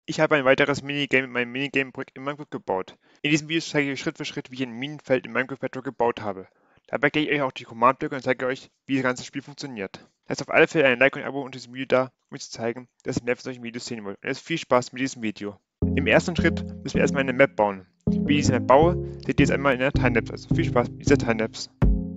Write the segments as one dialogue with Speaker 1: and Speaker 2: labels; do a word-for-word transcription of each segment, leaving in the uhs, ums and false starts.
Speaker 1: Ich habe ein weiteres Minigame mit meinem Minigame-Projekt in Minecraft gebaut. In diesem Video zeige ich euch Schritt für Schritt, wie ich ein Minenfeld in Minecraft Bedrock gebaut habe. Dabei erkläre ich euch auch die Command-Blöcke und zeige euch, wie das ganze Spiel funktioniert. Lasst auf alle Fälle ein Like und ein Abo unter diesem Video da, um mir zu zeigen, dass ihr mehr von solchen Videos sehen wollt. Und jetzt viel Spaß mit diesem Video. Im ersten Schritt müssen wir erstmal eine Map bauen. Wie ich diese Map baue, seht ihr jetzt einmal in der Timelapse. Also viel Spaß mit dieser Timelapse.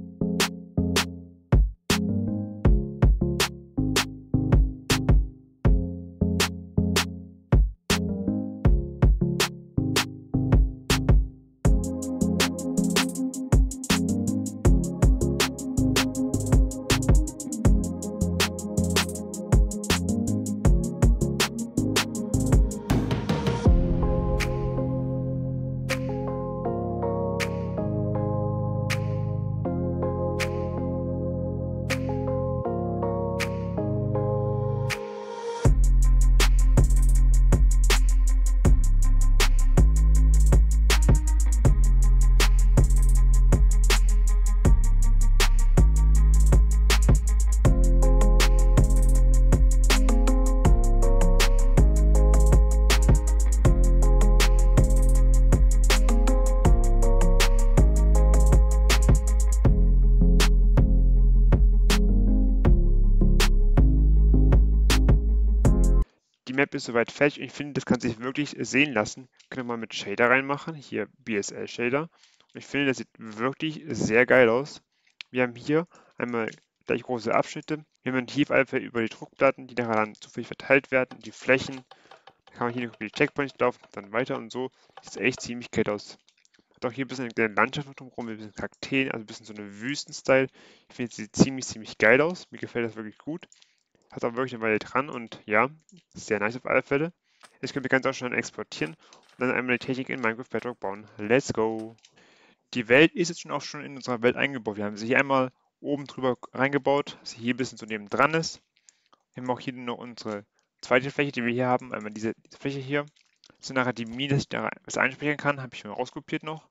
Speaker 1: Die Map ist soweit fertig und ich finde, das kann sich wirklich sehen lassen. Können wir mal mit Shader reinmachen. Hier B S L Shader. Und ich finde, das sieht wirklich sehr geil aus. Wir haben hier einmal gleich große Abschnitte. Wir haben einen Tiefalpha über die Druckplatten, die nachher dann zufällig verteilt werden. Die Flächen. Da kann man hier über die Checkpoints laufen, dann weiter und so. Sieht echt ziemlich geil aus. Hat auch hier ein bisschen eine Landschaft drumherum, ein bisschen Kakteen, also ein bisschen so eine Wüstenstyle. Ich finde, es sieht ziemlich, ziemlich geil aus. Mir gefällt das wirklich gut. Hat auch wirklich eine Weile dran und ja, sehr nice auf alle Fälle. Jetzt können wir ganz auch schon exportieren und dann einmal die Technik in Minecraft Bedrock bauen. Let's go! Die Welt ist jetzt schon auch schon in unserer Welt eingebaut. Wir haben sie hier einmal oben drüber reingebaut, dass sie hier ein bisschen so neben dran ist. Wir haben auch hier noch unsere zweite Fläche, die wir hier haben. Einmal diese, diese Fläche hier. Das sind nachher die Mine, dass ich da was einspeichern kann. Habe ich mir rauskopiert noch.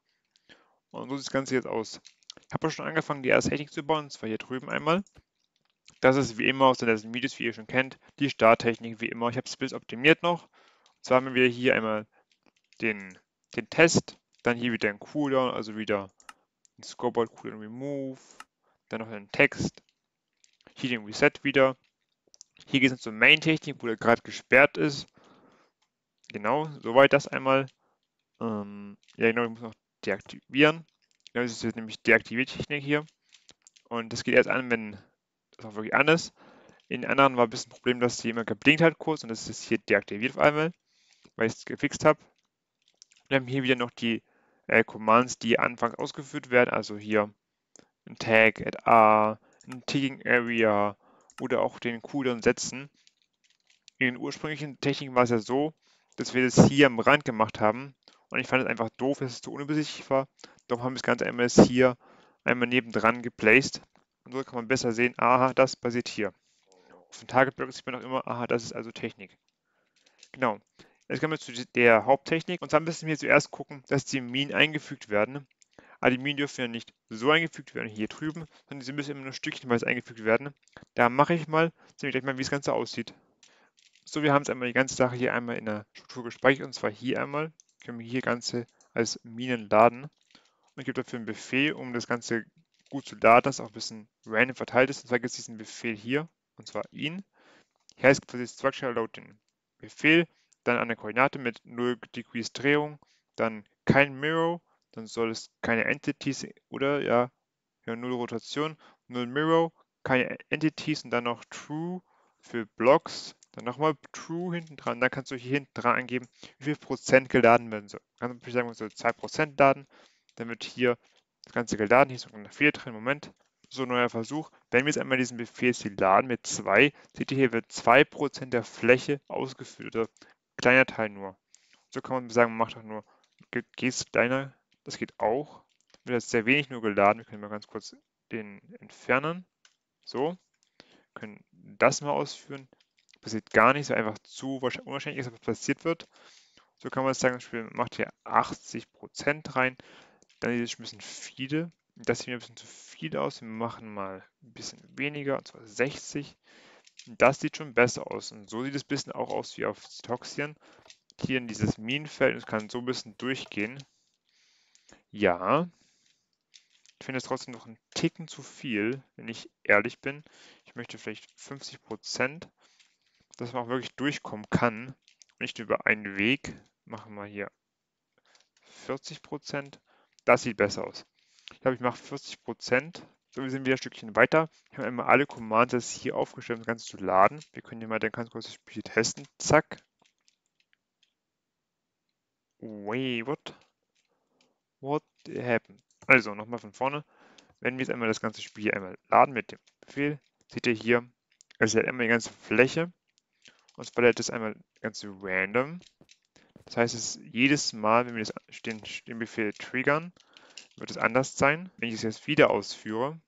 Speaker 1: Und so sieht das Ganze jetzt aus. Ich habe auch schon angefangen, die erste Technik zu bauen. Und zwar hier drüben einmal. Das ist wie immer aus den letzten Videos, wie ihr schon kennt, die Starttechnik wie immer. Ich habe es bis optimiert noch. Und zwar haben wir hier einmal den, den Test, dann hier wieder ein Cooldown, also wieder ein Scoreboard Cooldown Remove, dann noch einen Text, hier den Reset wieder. Hier geht es zur Main-Technik, wo der gerade gesperrt ist. Genau, soweit das einmal. Ähm, ja genau, ich muss noch deaktivieren. Genau, das ist jetzt nämlich Deaktiviertechnik hier. Und das geht erst an, wenn das auch wirklich an ist. In den anderen war ein bisschen ein Problem, dass die immer geblinkt hat kurz und das ist hier deaktiviert auf einmal, weil ich es gefixt habe. Wir haben hier wieder noch die äh, Commands, die anfangs ausgeführt werden, also hier ein Tag, add A, ein Tagging Area oder auch den Cooldown setzen. In den ursprünglichen Techniken war es ja so, dass wir das hier am Rand gemacht haben und ich fand es einfach doof, dass es zu unübersichtlich war. Darum haben wir das Ganze einmal hier einmal nebendran geplaced und so kann man besser sehen, aha, das passiert hier. Auf dem Target-Block sieht man auch immer, aha, das ist also Technik. Genau. Jetzt kommen wir zu der Haupttechnik. Und zwar müssen wir zuerst gucken, dass die Minen eingefügt werden. Aber die Minen dürfen ja nicht so eingefügt werden, hier drüben, sondern sie müssen immer nur stückchenweise eingefügt werden. Da mache ich mal, sehen wir gleich mal, wie das Ganze aussieht. So, wir haben jetzt einmal die ganze Sache hier einmal in der Struktur gespeichert. Und zwar hier einmal. Können wir hier Ganze als Minen laden. Und ich gebe dafür einen Befehl, um das Ganze gut zu laden, dass auch ein bisschen random verteilt ist. Und zwar gibt es diesen Befehl hier. Und zwar ihn. Hier heißt quasi Structure Load den Befehl, dann eine Koordinate mit null Degrees Drehung, dann kein Mirror, dann soll es keine Entities oder ja, ja null Rotation, null Mirror, keine Entities und dann noch True für Blocks, dann nochmal True hinten dran, dann kannst du hier hinten dran angeben, wie viel Prozent geladen werden soll. Kannst du sagen, wir sollen zwei Prozent laden, dann wird hier das Ganze geladen, hier ist noch ein Fehler drin, Moment. So, neuer Versuch. Wenn wir jetzt einmal diesen Befehl laden mit zwei, seht ihr hier, wird zwei Prozent der Fläche ausgeführt, oder kleiner Teil nur. So kann man sagen, man macht auch nur, geht kleiner, das geht auch. Wird jetzt sehr wenig nur geladen, wir können mal ganz kurz den entfernen. So, können das mal ausführen. Passiert gar nichts, weil einfach zu unwahrscheinlich ist, was passiert wird. So kann man sagen, das Spiel macht hier achtzig Prozent rein. Dann ist es ein bisschen viele. Das sieht mir ein bisschen zu viel aus. Wir machen mal ein bisschen weniger, und zwar sechzig. Das sieht schon besser aus. Und so sieht es ein bisschen auch aus wie auf Toxian. hier in dieses Minenfeld und es kann so ein bisschen durchgehen. Ja. Ich finde es trotzdem noch einen Ticken zu viel, wenn ich ehrlich bin. Ich möchte vielleicht fünfzig Prozent, dass man auch wirklich durchkommen kann. Nicht über einen Weg. Machen wir hier vierzig Prozent. Das sieht besser aus. Ich glaube, ich mache vierzig Prozent. So, wir sind wieder ein Stückchen weiter. Ich habe einmal alle Commands hier aufgestellt, um das Ganze zu laden. Wir können hier mal dann ganz kurz das Spiel testen. Zack. Wait, what? What happened? Also, nochmal von vorne. Wenn wir jetzt einmal das ganze Spiel hier einmal laden mit dem Befehl, seht ihr hier, es lädt einmal die ganze Fläche. Und zwar lädt es einmal ganz random. Das heißt, es ist jedes Mal, wenn wir das, den, den Befehl triggern, wird es anders sein. Wenn ich es jetzt wieder ausführe,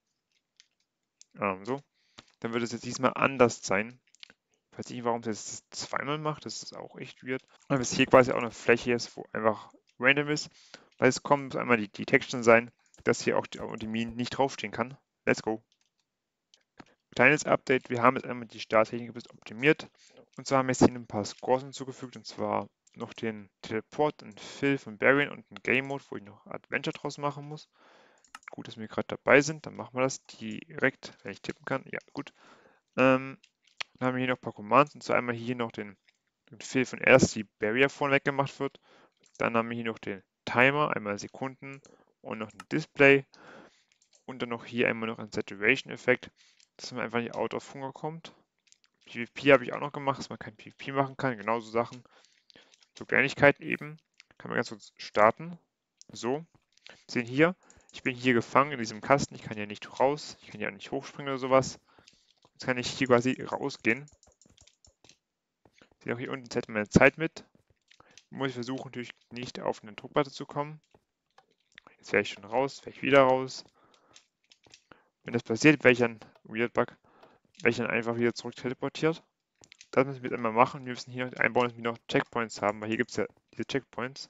Speaker 1: ähm, so, dann wird es jetzt diesmal anders sein. Ich weiß nicht, warum es jetzt zweimal macht, das ist auch echt weird. Aber es hier quasi auch eine Fläche ist, wo einfach random ist, weil es kommen muss einmal die, die Texte sein, dass hier auch die, auch die Minen nicht draufstehen kann. Let's go. Kleines Update, wir haben jetzt einmal die Starttechnik ein bisschen optimiert. Und zwar haben wir jetzt hier ein paar Scores hinzugefügt, und zwar noch den Teleport, einen Fill von Baryon und einen Game Mode, wo ich noch Adventure draus machen muss. Gut, dass wir gerade dabei sind, dann machen wir das direkt, wenn ich tippen kann. Ja, gut. Ähm, dann haben wir hier noch ein paar Commands, und zwar einmal hier noch den, den Fill von erst die Barrier vorne weggemacht wird. Dann haben wir hier noch den Timer, einmal Sekunden und noch ein Display. Und dann noch hier einmal noch ein Saturation-Effekt, dass man einfach nicht out of Hunger kommt. PvP habe ich auch noch gemacht, dass man kein PvP machen kann, genauso Sachen. So Kleinigkeiten eben. Kann man ganz kurz starten. So. Wir sehen hier, ich bin hier gefangen in diesem Kasten. Ich kann ja nicht raus. Ich kann ja nicht hochspringen oder sowas. Jetzt kann ich hier quasi rausgehen. Ich sehe auch hier unten, zählt meine Zeit mit. Muss ich versuchen, natürlich nicht auf eine Druckplatte zu kommen. Jetzt wäre ich schon raus, wäre ich wieder raus. Wenn das passiert, wäre ich ein Weird Bug, wäre ich dann einfach wieder zurück teleportiert. Das müssen wir jetzt einmal machen. Wir müssen hier noch einbauen, dass wir noch Checkpoints haben, weil hier gibt es ja diese Checkpoints.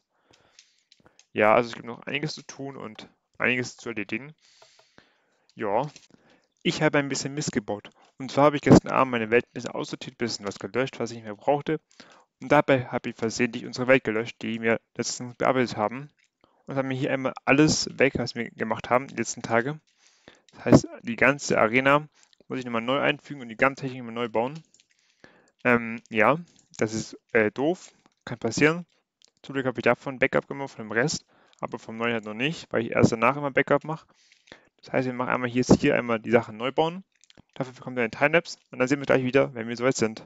Speaker 1: Ja, also es gibt noch einiges zu tun und einiges zu erledigen. Ja, ich habe ein bisschen Mist gebaut. Und zwar habe ich gestern Abend meine Welt ein bisschen aussortiert, ein bisschen was gelöscht, was ich nicht mehr brauchte. Und dabei habe ich versehentlich unsere Welt gelöscht, die wir letztens bearbeitet haben. Und haben mir hier einmal alles weg, was wir gemacht haben die letzten Tage. Das heißt, die ganze Arena muss ich nochmal neu einfügen und die ganze Technik nochmal neu bauen. Ähm, ja, das ist äh, doof, kann passieren. Zum Glück habe ich davon ein Backup gemacht, von dem Rest, aber vom neuen halt noch nicht, weil ich erst danach immer Backup mache. Das heißt, wir machen einmal hier, hier einmal die Sachen neu bauen. Dafür bekommt ihr einen Timelapse und dann sehen wir gleich wieder, wenn wir soweit sind.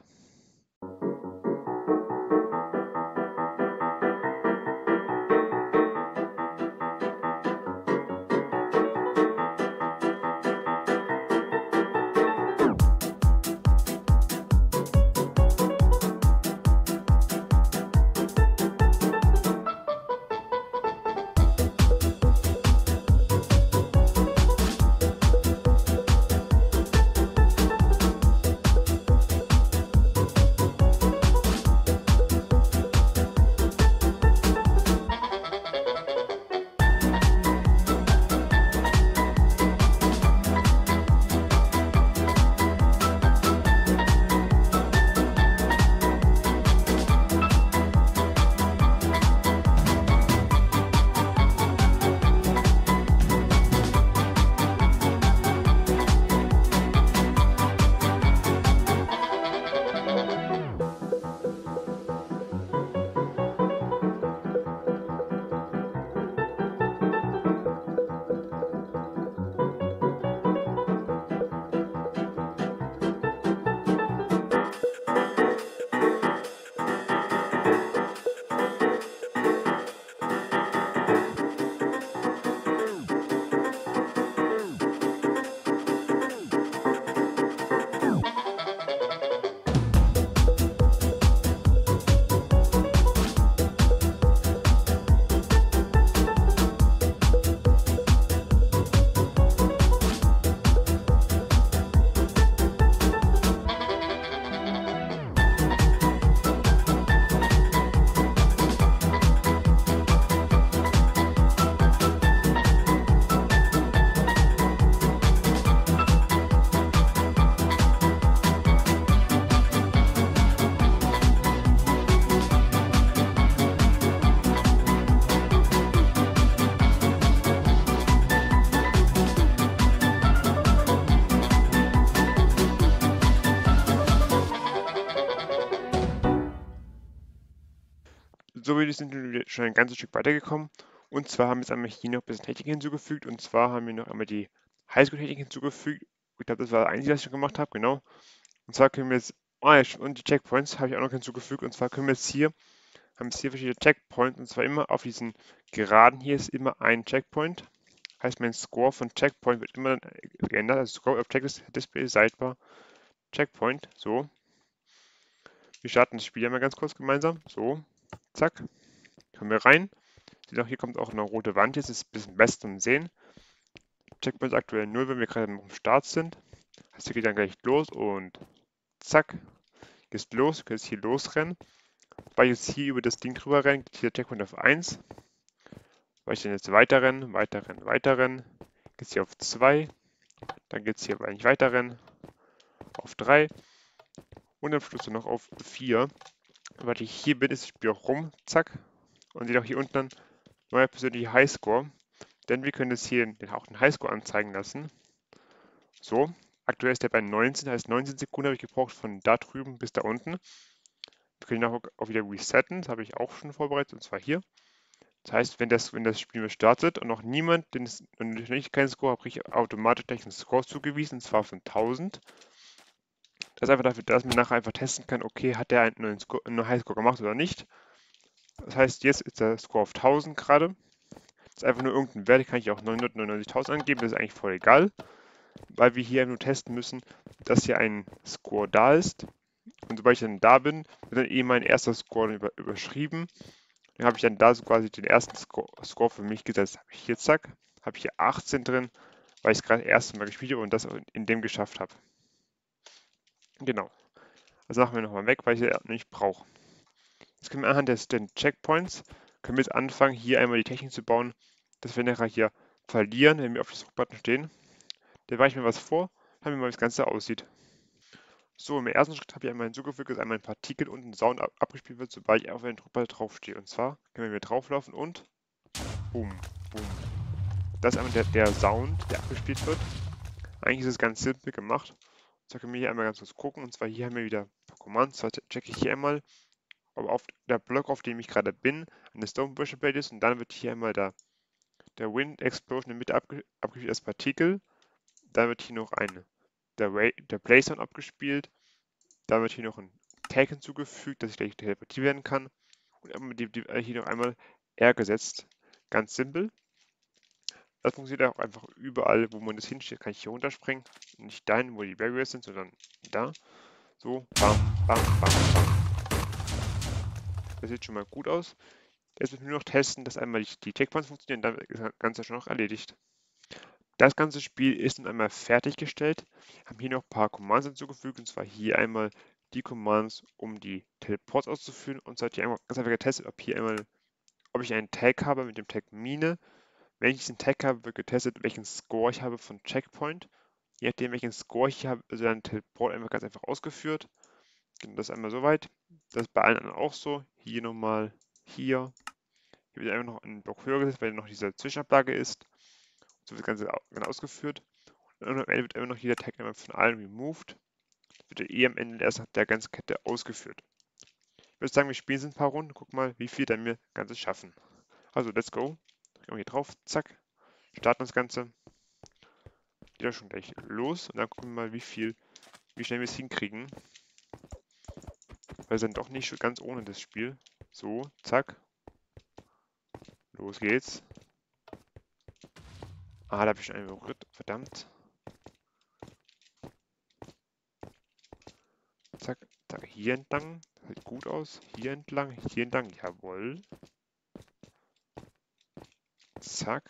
Speaker 1: So sind wir schon ein ganzes Stück weitergekommen. Und zwar haben wir jetzt einmal hier noch ein bisschen Technik hinzugefügt. Und zwar haben wir noch einmal die Highschool-Technik hinzugefügt. Ich glaube, das war das Einzige, was ich schon gemacht habe, genau. Und zwar können wir jetzt, oh ja, und die Checkpoints habe ich auch noch hinzugefügt. Und zwar können wir jetzt hier, haben jetzt hier verschiedene Checkpoints. Und zwar immer auf diesen Geraden hier ist immer ein Checkpoint. Heißt, mein Score von Checkpoint wird immer geändert. Also Score auf Checklist Display Sidebar Checkpoint. So. Wir starten das Spiel einmal ganz kurz gemeinsam. So. Zack. Kommen wir rein. Seht auch, hier kommt auch eine rote Wand. Jetzt ist es ein bisschen besser zum Sehen. Checkpoint ist aktuell null, wenn wir gerade am Start sind. Das heißt, hier geht dann gleich los und zack. Geht los. Du kannst hier losrennen. Weil ich jetzt hier über das Ding drüber renne, geht hier der Checkpoint auf eins. Weil ich dann jetzt weiterrennen, weiterrennen, weiterrennen. Geht hier auf zwei. Dann geht es hier, weil ich weiterrennen, auf drei. Und am Schluss noch auf vier. Weil ich hier bin, ist das Spiel auch rum. Zack. Und seht auch hier unten dann neuer persönlicher Highscore. Denn wir können jetzt hier den, auch den Highscore anzeigen lassen. So, aktuell ist der bei neunzehn, heißt neunzehn Sekunden habe ich gebraucht von da drüben bis da unten. Wir können ihn auch, auch wieder resetten, das habe ich auch schon vorbereitet, und zwar hier. Das heißt, wenn das, wenn das Spiel startet und noch niemand, den es, und ich nicht keinen Score habe, kriege ich automatisch gleich einen Score zugewiesen, und zwar von tausend. Das ist einfach dafür, dass man nachher einfach testen kann, okay, hat der einen neuen Score, einen Highscore gemacht oder nicht. Das heißt, jetzt ist der Score auf tausend gerade. Das ist einfach nur irgendein Wert, kann ich auch neunhundertneunundneunzigtausend angeben, das ist eigentlich voll egal, weil wir hier nur testen müssen, dass hier ein Score da ist. Und sobald ich dann da bin, wird dann eh mein erster Score über, überschrieben. Dann habe ich dann da so quasi den ersten Score, Score für mich gesetzt. Habe ich hier, zack, habe ich hier achtzehn drin, weil ich es gerade das erste Mal gespielt habe und das in dem geschafft habe. Genau. Das machen wir nochmal weg, weil ich es nicht brauche. Jetzt können wir anhand des den Checkpoints, können wir jetzt anfangen, hier einmal die Technik zu bauen, dass wir nachher hier verlieren, wenn wir auf dem Suchbutton stehen. Da weiche ich mir was vor, schauen wir mal, wie das Ganze aussieht. So, im ersten Schritt habe ich einmal hinzugefügt, dass einmal ein Partikel und ein Sound ab abgespielt wird, sobald ich auf einen Druckball draufstehe. Und zwar können wir hier drauflaufen und boom, boom. Das ist einmal der, der Sound, der abgespielt wird. Eigentlich ist es ganz simpel gemacht. Und zwar können wir hier einmal ganz kurz gucken. Und zwar hier haben wir wieder ein paar Commands. Zwar checke ich hier einmal, ob auf der Block, auf dem ich gerade bin, eine Stone Brush Plate ist. Und dann wird hier einmal der, der Wind Explosion in der Mitte abge abgespielt als Partikel. Dann wird hier noch ein, der, der Play Sound abgespielt. Da wird hier noch ein Tag hinzugefügt, dass ich gleich teleportiert werden kann. Und die, die, hier noch einmal R gesetzt. Ganz simpel. Das funktioniert auch einfach überall, wo man das hinstellt, kann ich hier runterspringen. Nicht dahin, wo die Barriers sind, sondern da. So, bam, bam, bam, bam. Das sieht schon mal gut aus. Jetzt müssen wir nur noch testen, dass einmal die, die Checkpoints funktionieren, dann ist das Ganze schon noch erledigt. Das ganze Spiel ist nun einmal fertiggestellt. Wir haben hier noch ein paar Commands hinzugefügt, und zwar hier einmal die Commands, um die Teleports auszuführen. Und zwar hat hier einmal ganz einfach getestet, ob hier einmal, ob ich einen Tag habe mit dem Tag Mine. Wenn ich diesen Tag habe, wird getestet, welchen Score ich habe von Checkpoint. Je nachdem, welchen Score ich habe, wird dann Teleport einfach ganz einfach ausgeführt. Das ist einmal soweit. Das ist bei allen anderen auch so. Hier nochmal, hier. Hier wird einfach noch einen Block höher gesetzt, weil noch diese Zwischenablage ist. So wird das Ganze dann ausgeführt. Und am Ende wird immer noch jeder Tag einmal von allen removed. Das wird eh am Ende erst nach der ganzen Kette ausgeführt. Ich würde sagen, wir spielen jetzt ein paar Runden. Guck mal, wie viel dann wir das Ganze schaffen. Also, let's go. Drücken wir hier drauf. Zack. Starten das Ganze. Geht auch schon gleich los. Und dann gucken wir mal, wie viel, wie schnell wir es hinkriegen. Weil es dann doch nicht so ganz ohne das Spiel. So, zack. Los geht's. Ah, da habe ich schon einen berührt. Verdammt. Zack, zack. Hier entlang. Das sieht gut aus. Hier entlang, hier entlang. Jawohl. Zack.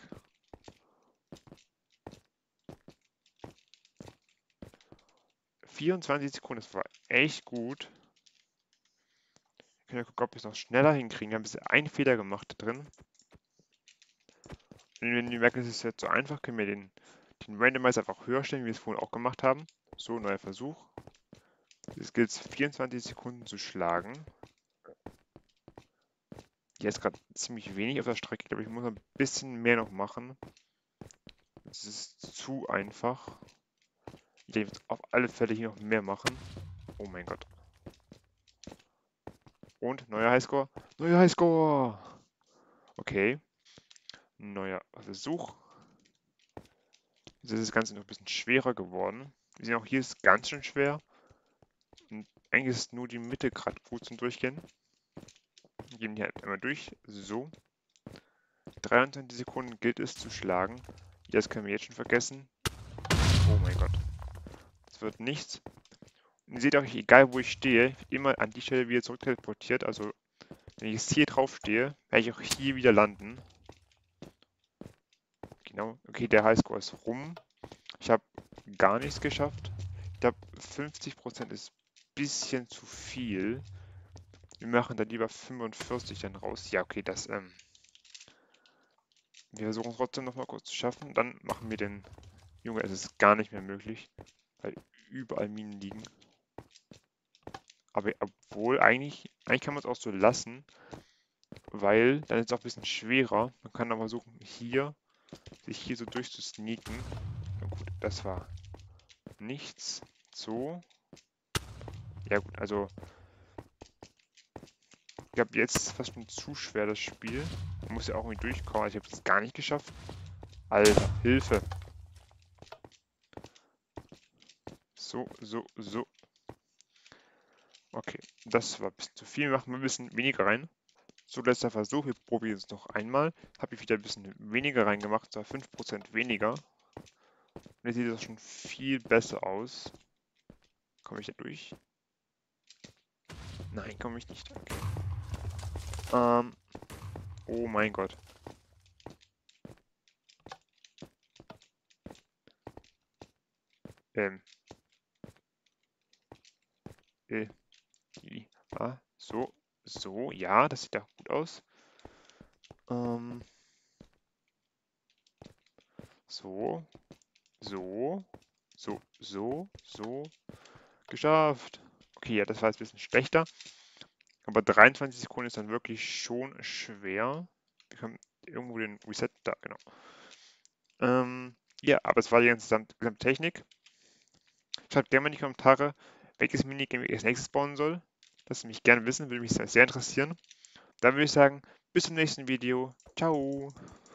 Speaker 1: vierundzwanzig Sekunden, das war echt gut. Ich kann ja gucken, ob wir es noch schneller hinkriegen. Wir haben bisher einen Fehler gemacht da drin. Und wenn ihr merkt, es ist jetzt so einfach, können wir den, den Randomizer einfach höher stellen, wie wir es vorhin auch gemacht haben. So, neuer Versuch. Jetzt gilt es vierundzwanzig Sekunden zu schlagen. Hier ist gerade ziemlich wenig auf der Strecke. Ich glaube, ich muss ein bisschen mehr noch machen. Das ist zu einfach. Ich werde auf alle Fälle hier noch mehr machen. Oh mein Gott. Und neuer Highscore. Neuer Highscore! Okay. Neuer Versuch. Jetzt ist das Ganze noch ein bisschen schwerer geworden. Wir sehen auch, hier ist es ganz schön schwer. Und eigentlich ist nur die Mitte gerade gut zum Durchgehen. Wir gehen hier halt einmal durch. So. dreiundzwanzig Sekunden gilt es zu schlagen. Das können wir jetzt schon vergessen. Oh mein Gott. Es wird nichts. Und ihr seht auch, egal wo ich stehe, ich werde immer an die Stelle wieder zurück teleportiert. Also, wenn ich jetzt hier drauf stehe, werde ich auch hier wieder landen. Genau. Okay, der Highscore ist rum. Ich habe gar nichts geschafft. Ich glaube, fünfzig Prozent ist ein bisschen zu viel. Wir machen dann lieber fünfundvierzig dann raus. Ja, okay, das, ähm, wir versuchen es trotzdem nochmal kurz zu schaffen. Dann machen wir den, Junge, es ist gar nicht mehr möglich, weil überall Minen liegen. Aber obwohl, eigentlich, eigentlich kann man es auch so lassen, weil dann ist es auch ein bisschen schwerer. Man kann aber versuchen, hier, sich hier so durchzusneaken. Na gut, das war nichts. So. Ja gut, also ich glaube, jetzt ist es fast schon zu schwer, das Spiel. Man muss ja auch irgendwie durchkommen. Also ich habe es gar nicht geschafft. Alter, Hilfe. So, so, so. Okay, das war ein bisschen zu viel. Machen wir ein bisschen weniger rein. So, letzter Versuch. Wir probieren es noch einmal. Habe ich wieder ein bisschen weniger reingemacht, zwar fünf Prozent weniger. Und jetzt sieht das schon viel besser aus. Komme ich da durch? Nein, komme ich nicht. Okay. Ähm, oh mein Gott. Ähm. Äh, i, ah, so, so, ja, das sieht doch gut aus. Ähm, so, so, so, so, so, geschafft. Okay, ja, das war jetzt ein bisschen schlechter. Aber dreiundzwanzig Sekunden ist dann wirklich schon schwer. Wir haben irgendwo den Reset da, genau. Ähm, ja, aber es war die ganze gesamte Technik. Schreibt gerne mal in die Kommentare, welches Minigame ich als nächstes bauen soll. Lasst mich gerne wissen, würde mich sehr, sehr interessieren. Dann würde ich sagen, bis zum nächsten Video. Ciao.